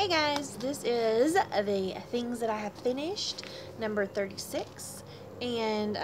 Hey guys, this is the things that I have finished, number 36, and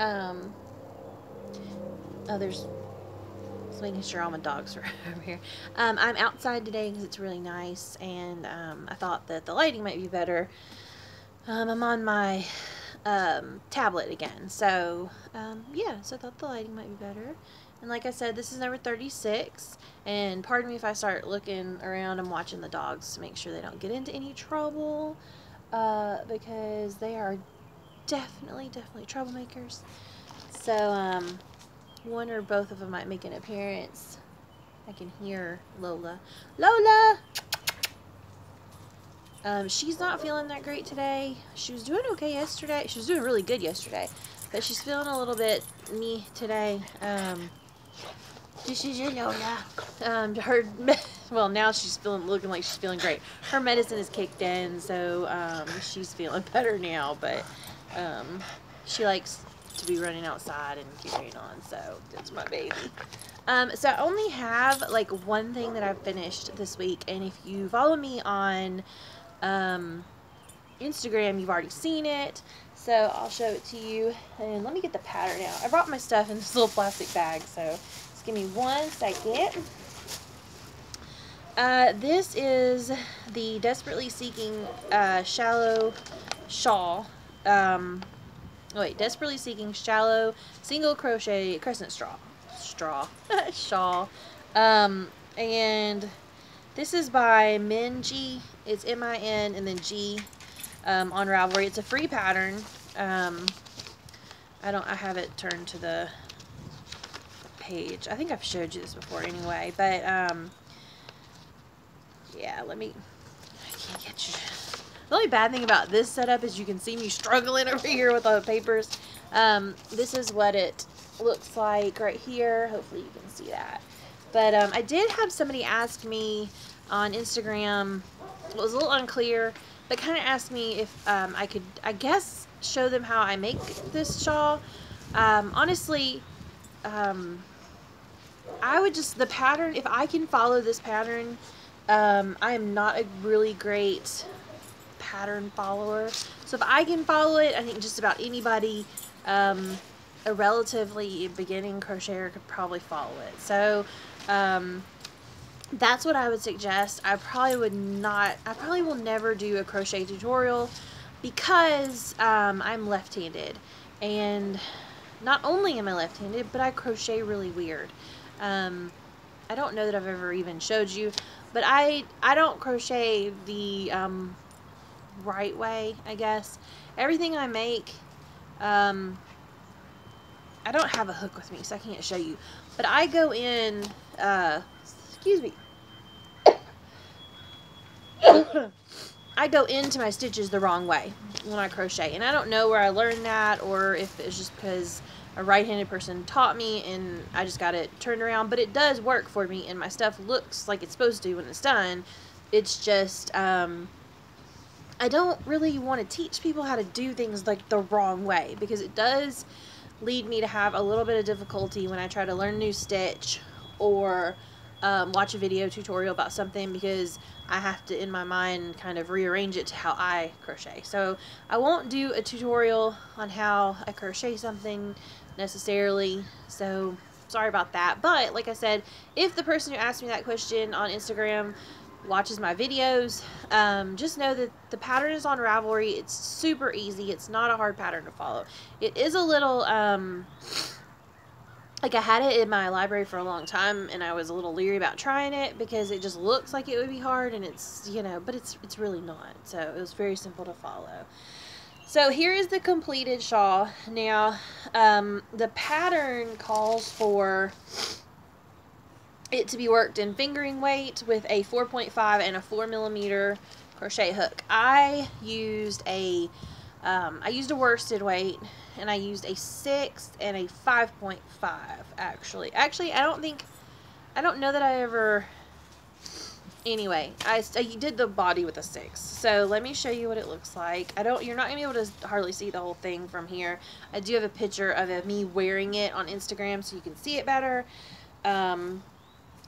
there's just making sure all my dogs are over here. I'm outside today because it's really nice, and I thought that the lighting might be better. I'm on my tablet again, so yeah, so I thought the lighting might be better. And like I said, this is number 36, and pardon me if I start looking around. I'm watching the dogs to make sure they don't get into any trouble, because they are definitely troublemakers. So one or both of them might make an appearance. I can hear Lola. Lola! She's not feeling that great today. She was doing okay yesterday. She was doing really good yesterday, but she's feeling a little bit meh today. This is your Lola. Well, now she's looking like she's feeling great. Her medicine is kicked in, so she's feeling better now. But she likes to be running outside and carrying on, so that's my baby. So I only have like one thing that I've finished this week, and if you follow me on Instagram, you've already seen it, so I'll show it to you. And let me get the pattern out. I brought my stuff in this little plastic bag, so just give me 1 second. This is the Desperately Seeking Shallow Shawl. Desperately Seeking Shallow Single Crochet Crescent Shawl. And this is by Minji. It's M-I-N and then G on Ravelry. It's a free pattern. I have it turned to the page. I think I've showed you this before anyway, but yeah, I can't get you. The only bad thing about this setup is you can see me struggling over here with all the papers. This is what it looks like right here. Hopefully you can see that. But I did have somebody ask me on Instagram. It was a little unclear, but kind of asked me if I could, I guess, show them how I make this shawl. Honestly, I would just, the pattern, if I can follow this pattern, I am not a really great pattern follower. So if I can follow it, I think just about anybody, a relatively beginning crocheter could probably follow it. So that's what I would suggest. I probably will never do a crochet tutorial because I'm left-handed, and not only am I left-handed, but I crochet really weird. I don't know that I've ever even showed you, but I don't crochet the right way, I guess. Everything I make, I don't have a hook with me, so I can't show you, but I go in, excuse me, I go into my stitches the wrong way when I crochet, and I don't know where I learned that, or if it's just because a right-handed person taught me and I just got it turned around, but it does work for me, and my stuff looks like it's supposed to when it's done. It's just, I don't really want to teach people how to do things like the wrong way, because it does lead me to have a little bit of difficulty when I try to learn a new stitch or watch a video tutorial about something, because I have to, in my mind, kind of rearrange it to how I crochet. So I won't do a tutorial on how I crochet something necessarily, so sorry about that. But like I said, if the person who asked me that question on Instagram watches my videos, just know that the pattern is on Ravelry. It's super easy. It's not a hard pattern to follow. It is a little like, I had it in my library for a long time, and I was a little leery about trying it because it just looks like it would be hard, and it's, you know, but it's really not. So it was very simple to follow. So here is the completed shawl. Now, the pattern calls for it to be worked in fingering weight with a 4.5 and a 4mm crochet hook. I used a worsted weight, and I used a 6 and a 5.5 actually. I don't know that I ever, anyway, I did the body with a 6. So let me show you what it looks like. You're not gonna be able to hardly see the whole thing from here. I do have a picture of me wearing it on Instagram so you can see it better.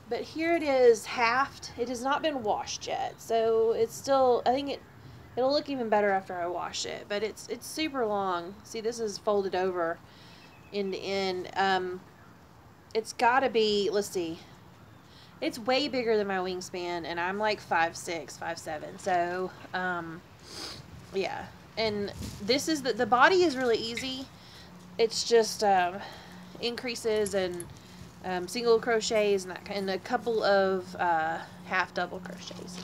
But here it is halved. It has not been washed yet, so it's still, I think it'll look even better after I wash it. But it's super long. See, this is folded over end to end. It's gotta be, let's see, it's way bigger than my wingspan, and I'm like 5'6", 5'7". So yeah. And this is the body is really easy. It's just increases and single crochets and a couple of half double crochets.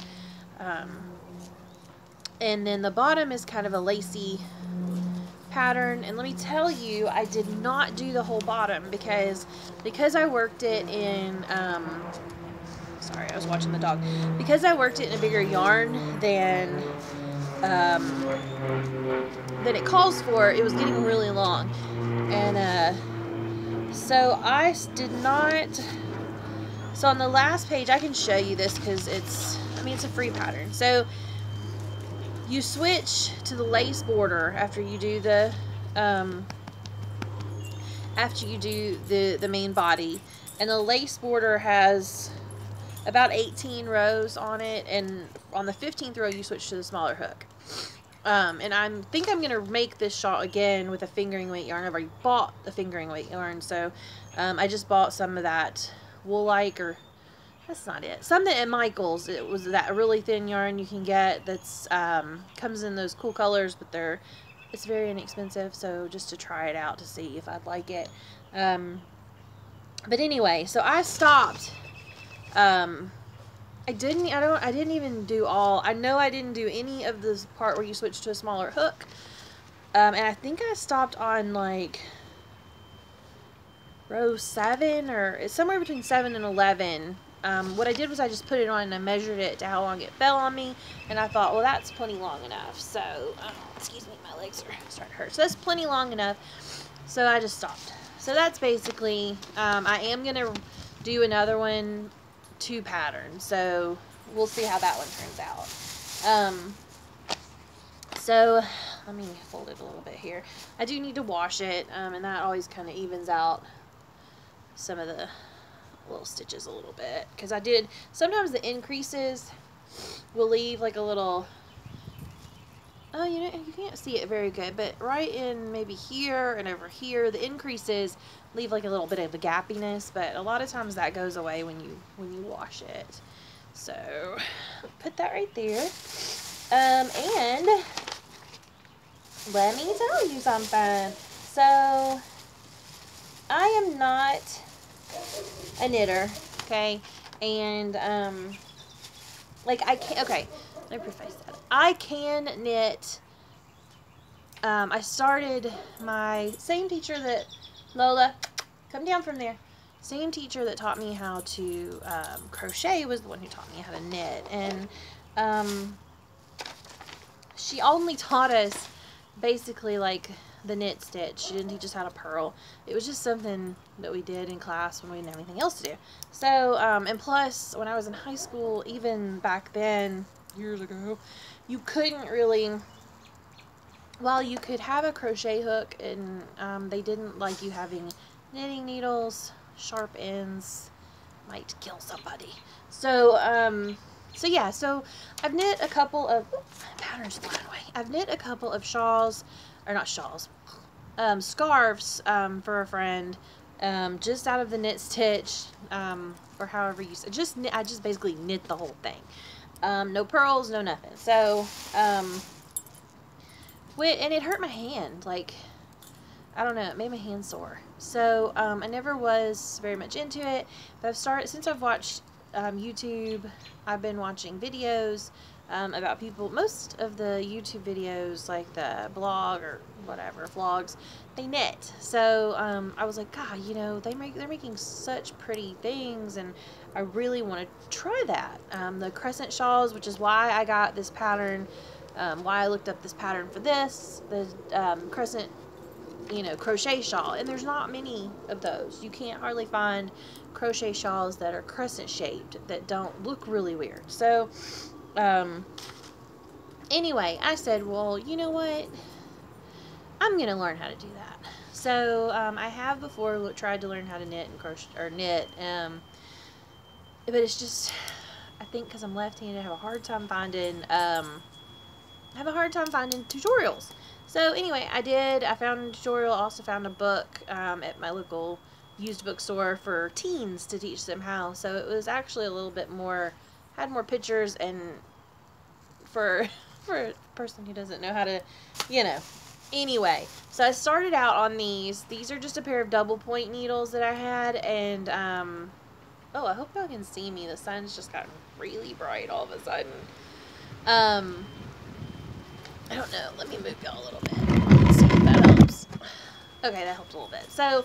And then the bottom is kind of a lacy pattern. And let me tell you, I did not do the whole bottom because I worked it in sorry, I was watching the dog. Because I worked it in a bigger yarn than it calls for, it was getting really long. And so I did not, so on the last page, I can show you this because it's a free pattern. So you switch to the lace border after you do the main body, and the lace border has about 18 rows on it, and on the 15th row you switch to the smaller hook. And I think I'm going to make this shawl again with a fingering weight yarn. I've already bought the fingering weight yarn, so I just bought some of that wool-like, or that's not it. Something at Michael's. It was that really thin yarn you can get that's comes in those cool colors, but it's very inexpensive, so just to try it out to see if I'd like it. But anyway, so I stopped. I didn't even do all. I know I didn't do any of this part where you switch to a smaller hook. And I think I stopped on like row 7, or it's somewhere between 7 and 11. What I did was I just put it on and I measured it to how long it fell on me, and I thought, well, that's plenty long enough. So, excuse me, my legs are starting to hurt. So that's plenty long enough. So I just stopped. So that's basically, I am going to do another one, 2 patterns, so we'll see how that one turns out. So let me fold it a little bit here. I do need to wash it, and that always kind of evens out some of the little stitches a little bit, because sometimes the increases will leave like a little, oh, you can't see it very good, but right in maybe here and over here, the increases leave like a little bit of a gappiness, but a lot of times that goes away when you wash it. So put that right there. And let me tell you something. So I am not a knitter, okay? And like I can't, okay, let me preface that. I can knit. I started, my same teacher that, Lola, come down from there. Same teacher that taught me how to crochet was the one who taught me how to knit. And she only taught us basically like the knit stitch. She didn't teach us how to purl. It was just something that we did in class when we didn't have anything else to do. So, and plus, when I was in high school, even back then, years ago, you couldn't really, well, you could have a crochet hook, and they didn't like you having knitting needles, sharp ends, might kill somebody. So, so yeah, so I've knit a couple of, patterns flying away. I've knit a couple of shawls, or not shawls, scarves, for a friend, just out of the knit stitch, or however you say, I just basically knit the whole thing. No pearls, no nothing. So, and it hurt my hand, like, I don't know, it made my hand sore. So, I never was very much into it, but since I've watched YouTube, I've been watching videos about people. Most of the YouTube videos, like the blog or whatever, vlogs, they knit. So, I was like, God, you know, they're making such pretty things, and I really want to try that. The crescent shawls, which is why I got this pattern, why I looked up this pattern for this, the crescent, you know, crochet shawl, and there's not many of those. You can't hardly find crochet shawls that are crescent shaped that don't look really weird. So anyway, I said, well, you know what, I'm gonna learn how to do that. So I have before tried to learn how to knit and crochet, or knit, but it's just, I think because I'm left-handed, I have a hard time finding tutorials. So anyway, I found a tutorial. I also found a book at my local used bookstore for teens to teach them how. So it was actually a little bit more, had more pictures, and for a person who doesn't know how to, you know. Anyway, so I started out on these. These are just a pair of double point needles that I had, and oh, I hope y'all can see me. The sun's just gotten really bright all of a sudden. I don't know. Let me move y'all a little bit. Let's see if that helps. Okay, that helped a little bit. So,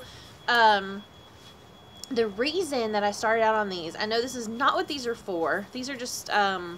the reason that I started out on these, I know this is not what these are for. These are just,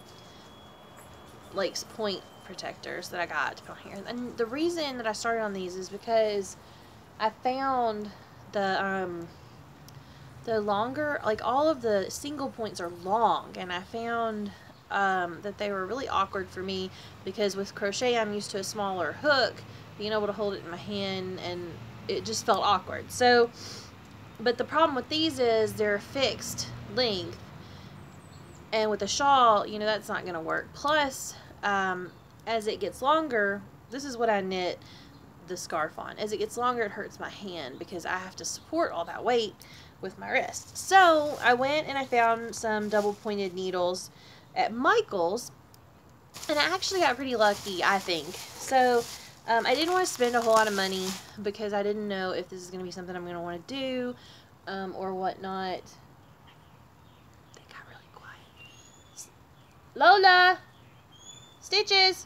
like point protectors that I got to put on here. And the reason that I started on these is because I found the longer, like all of the single points are long, and I found that they were really awkward for me because with crochet I'm used to a smaller hook, being able to hold it in my hand, and it just felt awkward. So, but the problem with these is they're fixed length, and with a shawl, you know, that's not going to work. Plus, as it gets longer, this is what I knit the scarf on. As it gets longer, it hurts my hand because I have to support all that weight with my wrist. So I went and I found some double pointed needles at Michael's, and I actually got pretty lucky, I think. So I didn't want to spend a whole lot of money because I didn't know if this is going to be something I'm going to want to do or whatnot. They got really quiet. Lola! Stitches!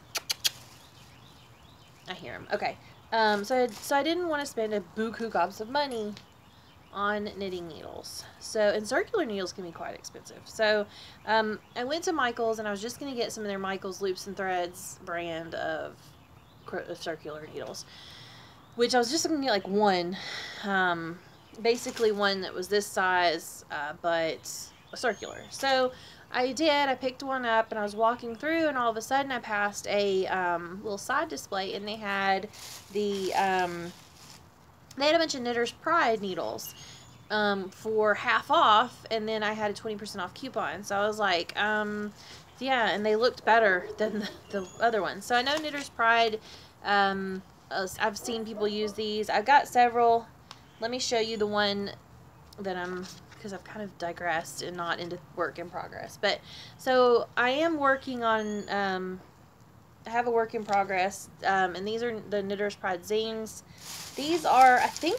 I hear him. Okay. So I didn't want to spend a buku gobs of money on knitting needles. So, and circular needles can be quite expensive. So, I went to Michael's, and I was just going to get some of their Michael's Loops and Threads brand of circular needles, which I was just going to get like one, basically one that was this size, but circular. So I did. I picked one up, and I was walking through, and all of a sudden I passed a little side display, and they had the they had a bunch of Knitter's Pride needles for half off, and then I had a 20% off coupon. So I was like, yeah, and they looked better than the other ones. So I know Knitter's Pride, I've seen people use these. I've got several. Let me show you the one that because I've kind of digressed and not into work in progress. But, so I am working on, I have a work in progress, and these are the Knitter's Pride zines. These are, I think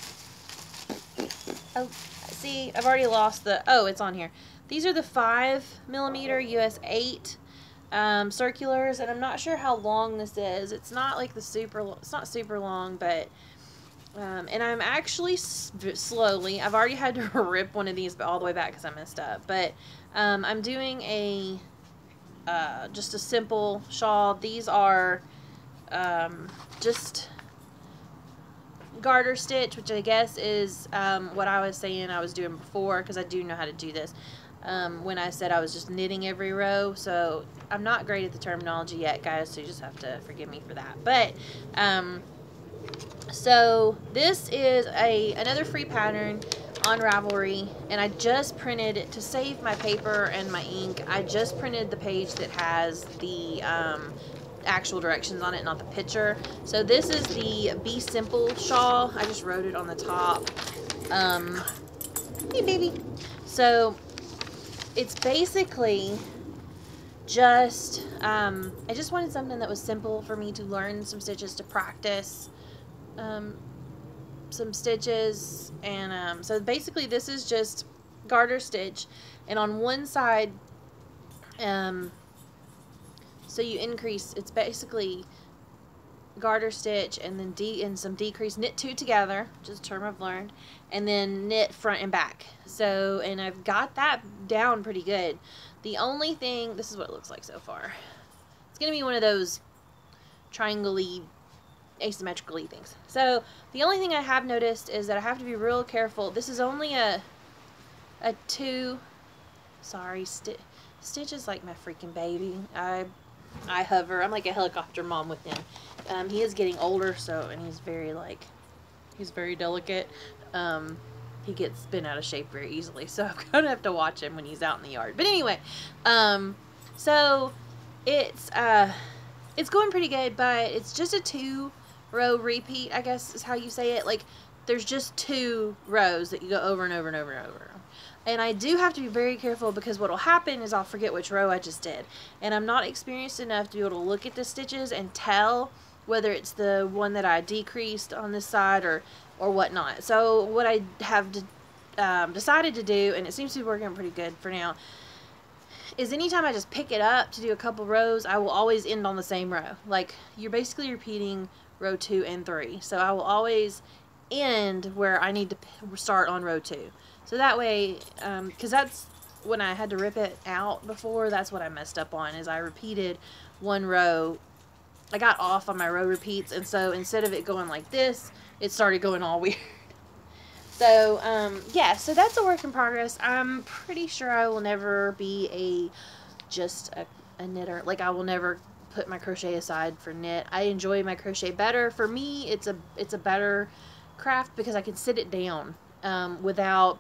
oh, see, I've already lost it's on here. These are the 5mm US 8 circulars, and I'm not sure how long this is. It's not like it's not super long, but, and I'm actually slowly, I've already had to rip one of these all the way back because I messed up, but, I'm doing just a simple shawl. These are, just garter stitch, which I guess is what I was saying I was doing before, because I do know how to do this, when I said I was just knitting every row. So I'm not great at the terminology yet, guys, so you just have to forgive me for that. But so this is another free pattern on Ravelry, and I just printed, to save my paper and my ink, I just printed the page that has the actual directions on it, not the picture. So this is the Be Simple shawl. I just wrote it on the top. Hey baby. So it's basically just I just wanted something that was simple for me to learn some stitches, to practice some stitches, and so basically this is just garter stitch, and on one side so you increase, it's basically garter stitch and then and some decrease, knit two together, which is a term I've learned, and then knit front and back. So, and I've got that down pretty good. The only thing, this is what it looks like so far. It's going to be one of those triangle-y, asymmetrical-y things. So the only thing I have noticed is that I have to be real careful. This is only a Stitch is like my freaking baby. I hover. I'm like a helicopter mom with him. He is getting older, so, and he's very delicate. he gets bent out of shape very easily. So I'm going to have to watch him when he's out in the yard. But anyway, so it's going pretty good, but it's just a 2-row repeat, I guess is how you say it. Like, there's just 2 rows that you go over and over and over and over. And I do have to be very careful, because what will happen is I'll forget which row I just did. And I'm not experienced enough to be able to look at the stitches and tell whether it's the one that I decreased on this side or whatnot. So what I have decided to do, and it seems to be working pretty good for now, is anytime I just pick it up to do a couple rows, I will always end on the same row. Like, you're basically repeating row 2 and 3. So I will always end where I need to start on row 2. So that way, because that's when I had to rip it out before, that's what I messed up on, is I repeated one row. I got off on my row repeats, and so instead of it going like this, it started going all weird. So, yeah, so that's a work in progress. I'm pretty sure I will never be just a knitter. Like, I will never put my crochet aside for knit. I enjoy my crochet better. For me, it's a better craft because I can sit it down without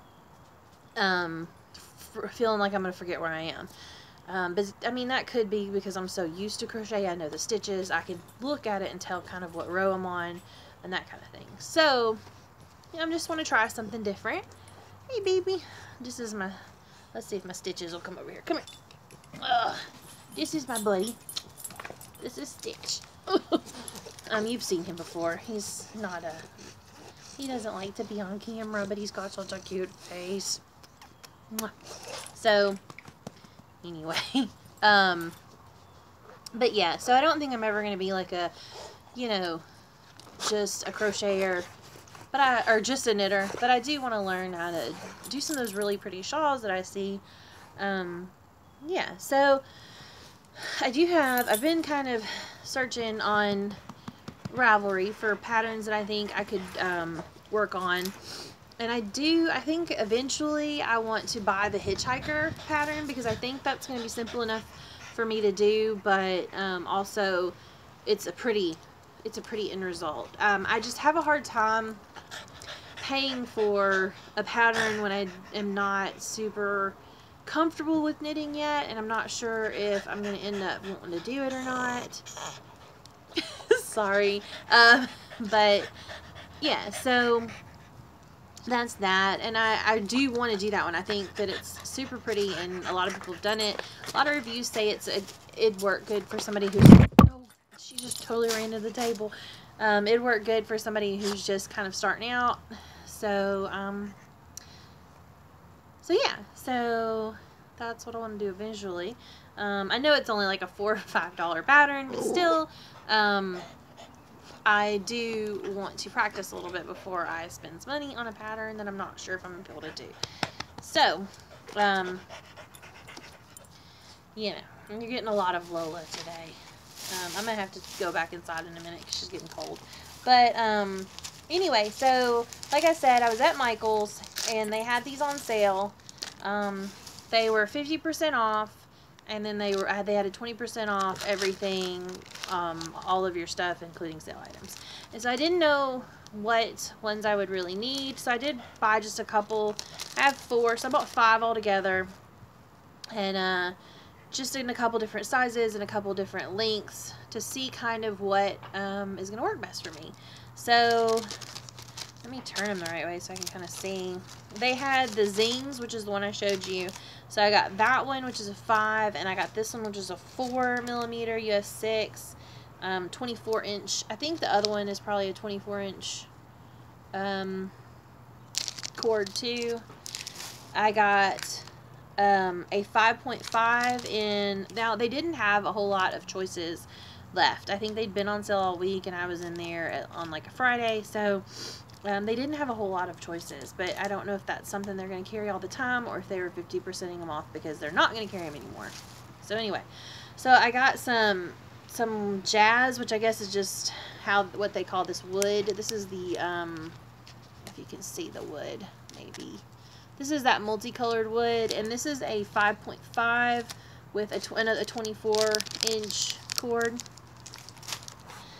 feeling like I'm going to forget where I am. But, I mean, that could be because I'm so used to crochet. I know the stitches. I can look at it and tell kind of what row I'm on and that kind of thing. So, I just want to try something different. Hey, baby. This is my... Let's see if my stitches will come over here. Come here. This is my buddy. This is Stitch. You've seen him before. He's not he doesn't like to be on camera, but he's got such a cute face. So, anyway. But yeah, so I don't think I'm ever going to be like a, just a crocheter, or just a knitter, but I do want to learn how to do some of those really pretty shawls that I see. Yeah, so I've been kind of searching on Ravelry for patterns that I think I could work on. And I think eventually I want to buy the hitchhiker pattern, because I think that's going to be simple enough for me to do, but also it's a pretty end result. I just have a hard time paying for a pattern when I am not super comfortable with knitting yet, and I'm not sure if I'm going to end up wanting to do it or not. Sorry. But yeah, so that's that, and I do want to do that one. I think that it's super pretty, and a lot of people have done it. A lot of reviews say it'd work good for somebody who's... Oh, she just totally ran to the table. It'd work good for somebody who's just kind of starting out. So, so yeah, so that's what I want to do eventually. I know it's only like a $4 or $5 pattern, but still, I do want to practice a little bit before I spend money on a pattern that I'm not sure if I'm going to be able to do. So, you're getting a lot of Lola today. I'm going to have to go back inside in a minute because she's getting cold. But, anyway, so, like I said, I was at Michael's, and they had these on sale. They were 50% off, and then they had a 20% off everything, all of your stuff, including sale items. And so I didn't know what ones I would really need, so I did buy just a couple. I have 4, so I bought 5 altogether, and just in a couple different sizes and a couple different lengths to see kind of what is going to work best for me. So let me turn them the right way so I can kind of see. They had the Zings, which is the one I showed you. So I got that one, which is a 5, and I got this one, which is a 4mm US 6, 24-inch. I think the other one is probably a 24-inch cord too. I got a 5.5 in. Now they didn't have a whole lot of choices left. I think they'd been on sale all week, and I was in there on like a Friday, so they didn't have a whole lot of choices. But I don't know if that's something they're going to carry all the time, or if they were 50%ing them off because they're not going to carry them anymore. So anyway, so I got some jazz, which I guess is just what they call this wood. This is the if you can see the wood, maybe. This is that multicolored wood, and this is a 5.5 with a 24-inch cord.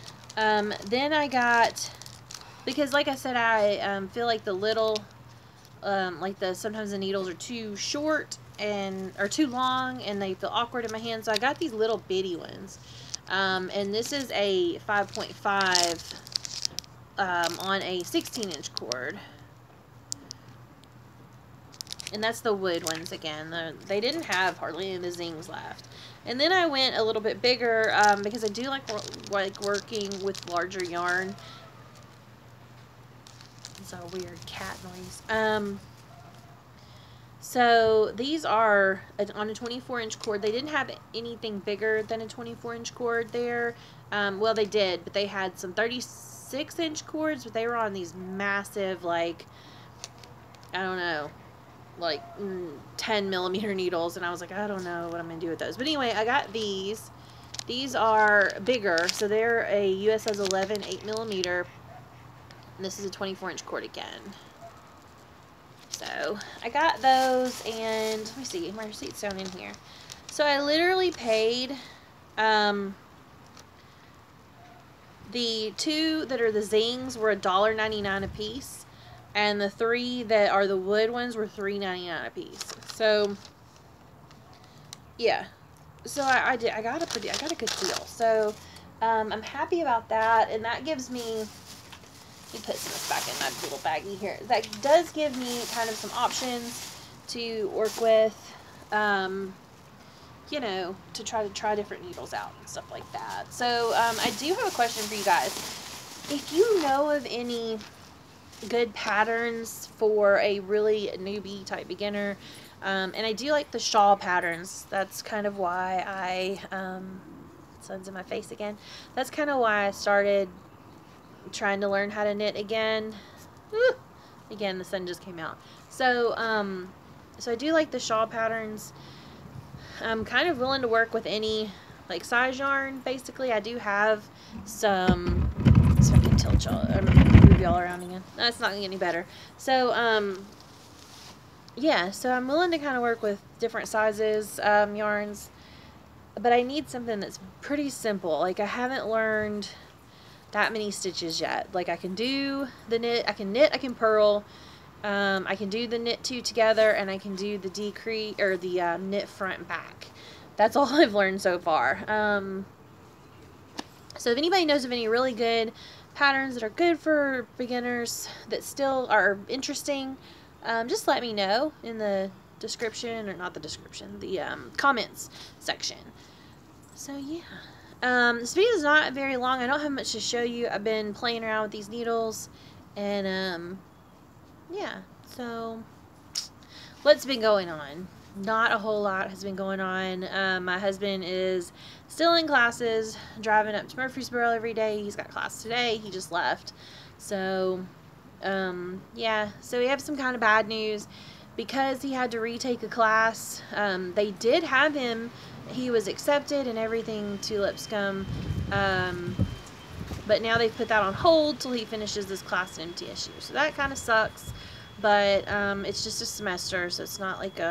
Then I got, because like I said, I feel like the little Like sometimes the needles are too short or too long, and they feel awkward in my hand. So I got these little bitty ones. And this is a 5.5 on a 16-inch cord. And that's the wood ones again. They didn't have hardly any of the zings left. And then I went a little bit bigger because I do like working with larger yarn. It's a weird cat noise. So these are on a 24-inch cord. They didn't have anything bigger than a 24-inch cord there. Well, they did, but they had some 36-inch cords, but they were on these massive, like, I don't know, like 10 millimeter needles, and I was like, I don't know what I'm gonna do with those. But anyway, I got these. These are bigger, so they're a USS 11 8 millimeter, and this is a 24-inch cord again. So I got those, and let me see, my receipt's down in here. So I literally paid the 2 that are the zings were $1.99 a piece. And the 3 that are the wood ones were $3.99 a piece. So, yeah. So I got a good deal. So, I'm happy about that. And that gives me, let me put some of this back in my little baggie here. That does give me kind of some options to work with, you know, to try different needles out and stuff like that. So, I do have a question for you guys. If you know of any good patterns for a really newbie type beginner, and I do like the shawl patterns. That's kind of why I sun's in my face again. That's kind of why I started trying to learn how to knit again. Again, the sun just came out. So so I do like the shawl patterns. I'm kind of willing to work with any like size yarn. Basically, I do have some, so I can tilt y'all, move y'all around again. That's not gonna get any better. So yeah, so I'm willing to kind of work with different sizes yarns, but I need something that's pretty simple. Like, I haven't learned that many stitches yet. Like, I can do the knit, I can purl, I can do the knit 2 together, and I can do the decrease or the knit front and back. That's all I've learned so far. So if anybody knows of any really good patterns that are good for beginners that still are interesting, just let me know in the description, or not the description, the comments section. So yeah, this video is not very long. I don't have much to show you. I've been playing around with these needles, and yeah, so what's been going on? Not a whole lot has been going on. My husband is still in classes, driving up to Murfreesboro every day. He's got class today. He just left. So, yeah. So we have some kind of bad news. Because he had to retake a class, they did have him. He was accepted and everything to Lipscomb. But now they've put that on hold till he finishes this class at MTSU. So that kind of sucks. But it's just a semester, so it's not like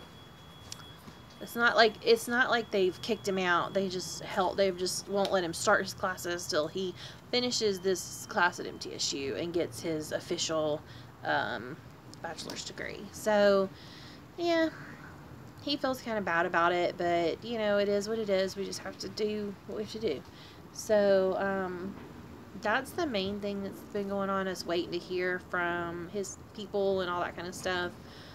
it's not like they've kicked him out. They just won't let him start his classes till he finishes this class at MTSU and gets his official bachelor's degree. So yeah, he feels kind of bad about it, but you know, it is what it is. We just have to do what we have to do. So that's the main thing that's been going on, is waiting to hear from his people and all that kind of stuff.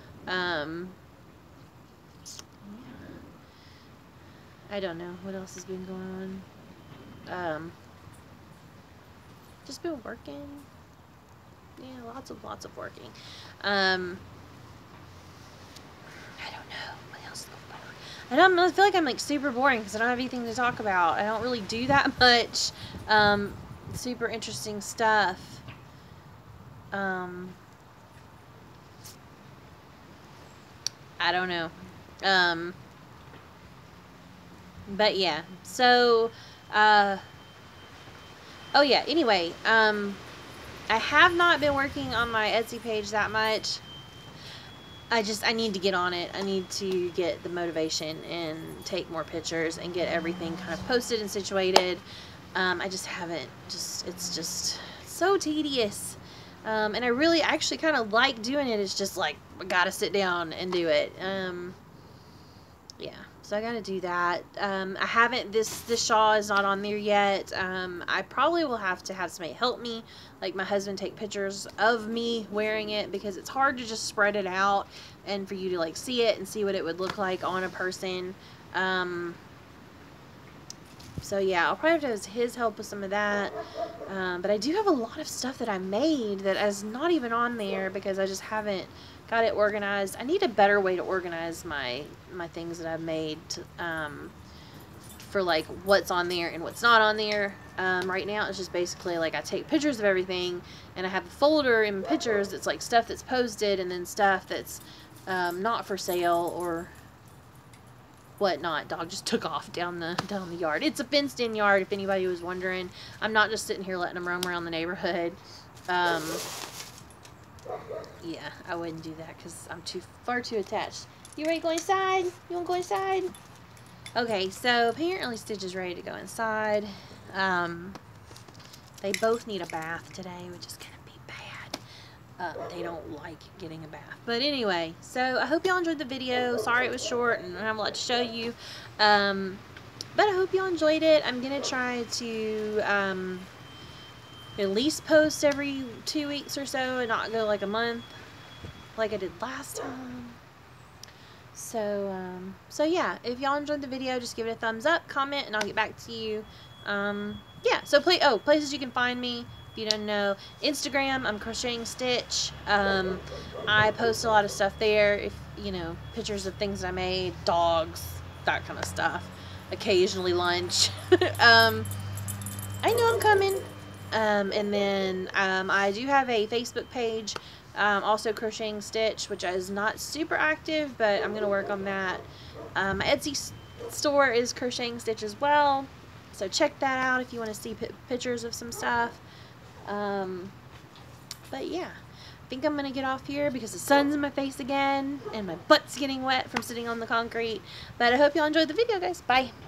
I don't know what else has been going on. Just been working. Yeah, lots of working. I don't know what else is going on. I feel like I'm like super boring because I don't have anything to talk about. I don't really do that much super interesting stuff. I don't know. But yeah, so, oh yeah, anyway, I have not been working on my Etsy page that much. I need to get on it. I need to get the motivation and take more pictures and get everything kind of posted and situated. I just haven't, it's just so tedious. And I really actually kind of like doing it. It's just like, I gotta sit down and do it. Yeah, so I gotta do that. I haven't, this shawl is not on there yet. I probably will have to have somebody help me, like my husband, take pictures of me wearing it, because it's hard to just spread it out and for you to like see it and see what it would look like on a person. So yeah, I'll probably have to have his help with some of that. But I do have a lot of stuff that I made that is not even on there because I just haven't got it organized. I need a better way to organize my things that I've made to, for like what's on there and what's not on there. Right now it's just basically like I take pictures of everything, and I have a folder in pictures that's like stuff that's posted, and then stuff that's not for sale or whatnot. Dog just took off down the yard. It's a fenced in yard, if anybody was wondering. I'm not just sitting here letting them roam around the neighborhood. Yeah, I wouldn't do that because I'm far too attached. You ready to go inside? You want to go inside? Okay, so apparently Stitch is ready to go inside. They both need a bath today, which is gonna be bad. They don't like getting a bath. But anyway, so I hope y'all enjoyed the video. Sorry it was short and I don't have a lot to show you. But I hope y'all enjoyed it. I'm gonna try to at least post every 2 weeks or so and not go like a month like I did last time. So yeah, if y'all enjoyed the video, just give it a thumbs up, comment, and I'll get back to you. Yeah, so places you can find me, if you don't know. Instagram, I'm Crocheting Stitch. I post a lot of stuff there, if you know, pictures of things I made, dogs, that kind of stuff. Occasionally lunch. I know I'm coming. And then I do have a Facebook page, also Crocheting Stitch, which is not super active, but I'm going to work on that. My Etsy store is Crocheting Stitch as well, so check that out if you want to see pictures of some stuff. But yeah, I think I'm going to get off here because the sun's in my face again, and my butt's getting wet from sitting on the concrete. But I hope y'all enjoyed the video, guys. Bye!